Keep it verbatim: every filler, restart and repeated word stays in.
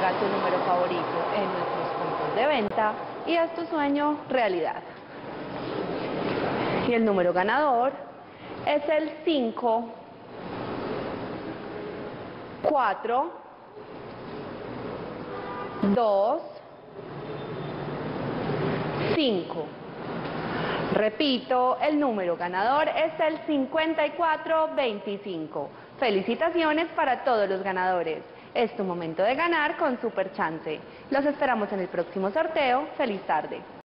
haga tu número favorito en nuestros puntos de venta y haz tu sueño realidad. Y el número ganador es el cinco, cuatro, dos, cinco. Repito, el número ganador es el cincuenta y cuatro veinticinco. Felicitaciones para todos los ganadores. Es tu momento de ganar con Super Chance. Los esperamos en el próximo sorteo. ¡Feliz tarde!